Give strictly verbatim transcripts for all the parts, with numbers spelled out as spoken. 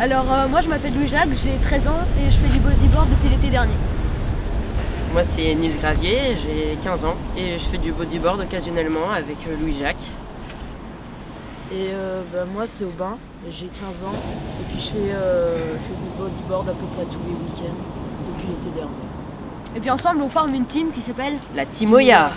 Alors euh, moi je m'appelle Louis-Jacques, j'ai treize ans et je fais du bodyboard depuis l'été dernier. Moi c'est Nils Gravier, j'ai quinze ans et je fais du bodyboard occasionnellement avec Louis-Jacques. Et euh, bah, moi c'est Aubin, j'ai quinze ans et puis je fais, euh, je fais du bodyboard à peu près tous les week-ends depuis l'été dernier. Et puis ensemble on forme une team qui s'appelle la Timoya.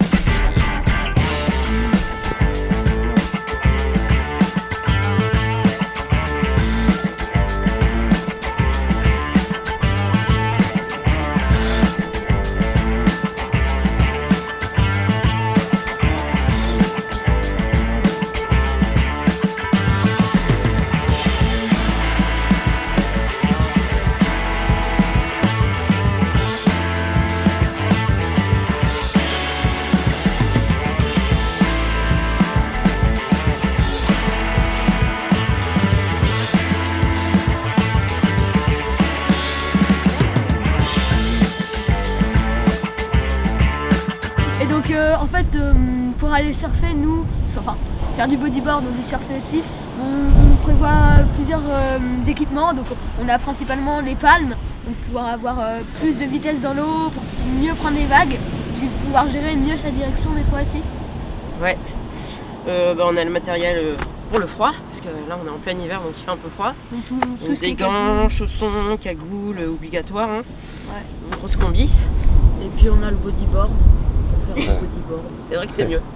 Et donc euh, en fait euh, pour aller surfer, nous, enfin faire du bodyboard ou du surfer aussi, on, on prévoit plusieurs euh, équipements. Donc on a principalement les palmes, pour pouvoir avoir euh, plus de vitesse dans l'eau, pour mieux prendre les vagues, puis pouvoir gérer mieux sa direction des fois aussi. Ouais, euh, bah, on a le matériel euh, pour le froid, parce que là on est en plein hiver donc il fait un peu froid. Donc tout, tout donc ce des qui est gants, chaussons, cagoules, obligatoire, hein. Ouais. Une grosse combi. Et puis on a le bodyboard pour faire du bodyboard. C'est vrai que c'est mieux.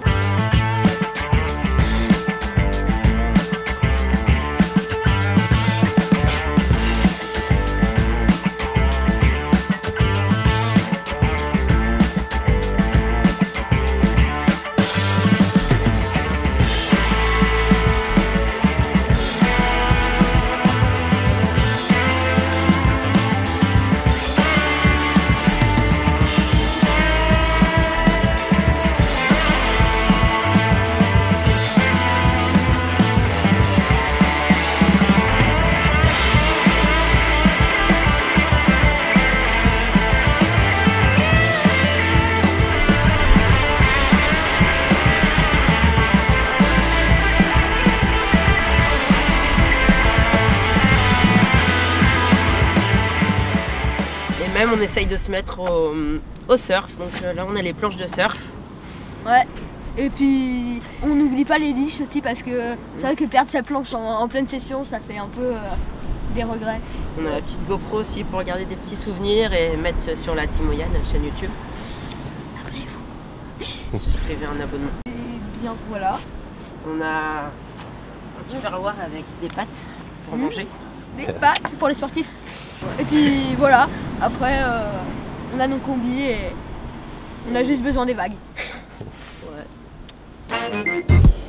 Même on essaye de se mettre au, au surf, donc euh, là on a les planches de surf. Ouais, et puis on n'oublie pas les liches aussi parce que c'est vrai que perdre sa planche en, en pleine session ça fait un peu euh, des regrets. On a la petite GoPro aussi pour garder des petits souvenirs et mettre sur la Timoya, notre chaîne YouTube. Abonnez-vous. Souscrivez un abonnement. Et bien voilà. On a un tupperware avec des pâtes pour mmh. manger. Des pâtes pour les sportifs. Et puis voilà, après euh, on a nos combis et on a juste besoin des vagues. Ouais.